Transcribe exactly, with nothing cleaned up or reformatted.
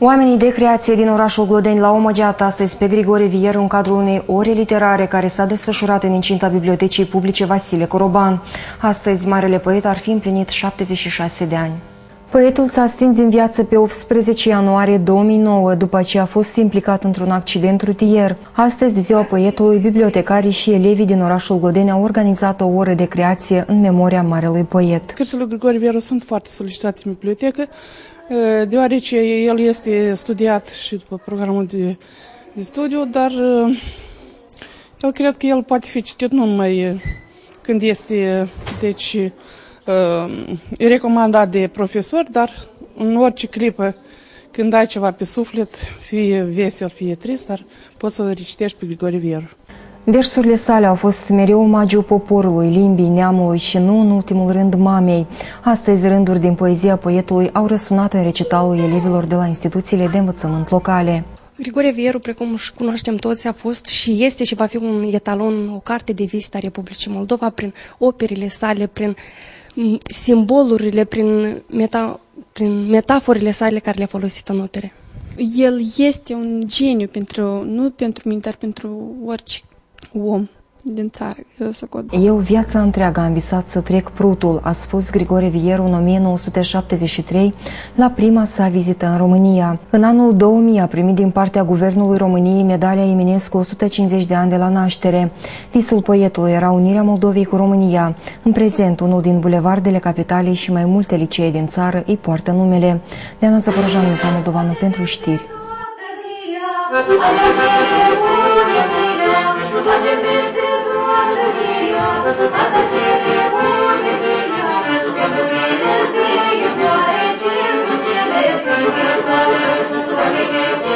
Oamenii de creație din orașul Glodeni l-au omagiat astăzi pe Grigore Vieru în cadrul unei ore literare care s-a desfășurat în incinta Bibliotecii Publice Vasile Coroban. Astăzi, marele poet ar fi împlinit șaptezeci și șase de ani. Poetul s-a stins din viață pe optsprezece ianuarie două mii nouă, după ce a fost implicat într-un accident rutier. Astăzi, de ziua poetului, bibliotecarii și elevii din orașul Glodeni au organizat o oră de creație în memoria marelui poet. Cărțile lui Grigore Vieru sunt foarte solicitate în bibliotecă, deoarece el este studiat și după programul de, de studiu, dar el cred că el poate fi citit nu numai când este, deci, recomandat de profesori, dar în orice clipă, când ai ceva pe suflet, fie vesel, fie trist, dar poți să-l recitești pe Grigore Vieru. Versurile sale au fost mereu omagiu poporului, limbii, neamului și nu în ultimul rând mamei. Astăzi, rânduri din poezia poetului au răsunat în recitalul elevilor de la instituțiile de învățământ locale. Grigore Vieru, precum își cunoaștem toți, a fost și este și va fi un etalon, o carte de vizită a Republicii Moldova prin operele sale, prin simbolurile, prin, meta, prin metaforile sale care le-a folosit în opere. El este un geniu, pentru, nu pentru mine, dar pentru orice om din țară. Eu, Eu viața întreagă am visat să trec prutul, a spus Grigore Vieru în o mie nouă sute șaptezeci și trei la prima sa vizită în România. În anul două mii a primit din partea Guvernului României medalia Eminescu o sută cincizeci de ani de la naștere. Visul poetului era unirea Moldovei cu România. În prezent, unul din bulevardele capitalei și mai multe licee din țară îi poartă numele. Diana Zăpărăjanu, Moldovană, pentru știri. Face peste toată mia, asta cere Bunăvia, pentru mine-ți de izvoare, ce cu stele scântătoare, Doamne,